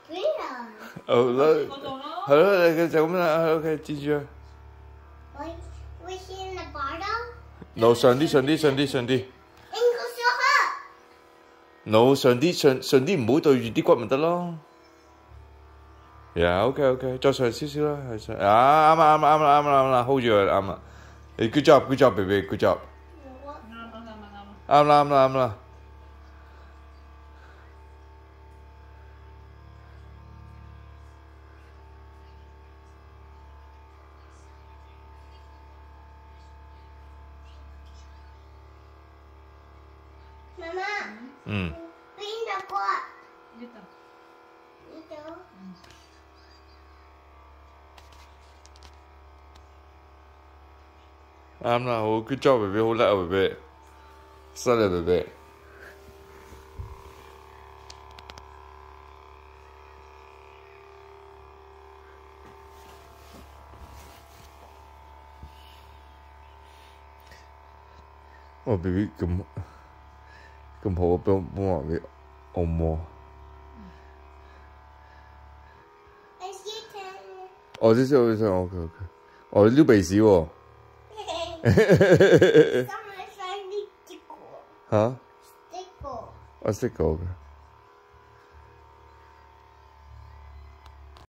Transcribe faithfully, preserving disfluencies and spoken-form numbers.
好啦，係咯，你就咁啦 ，OK， 記住啊。 會先嚟擺到。 no， 上啲，上啲，上啲，上啲。no， 上啲，上上啲，唔好對住啲骨咪得咯。呀 ，OK OK， 再上少少啦，係上啊，啱啦啱啦啱啦啱啦啱啦 ，hold 住佢啱啦。你 good job good job baby good job。啱啦啱啦啱啦。 媽媽。 嗯。 邊度過？呢度。呢度。 啱啦，好 good job baby， 好叻啊 baby， 犀利 baby。哦 baby 咁咁好，幫幫我俾按摩。哦，這是我想 OK OK， 哦撩鼻屎喎。嚇？ 識個。 我識個嘅。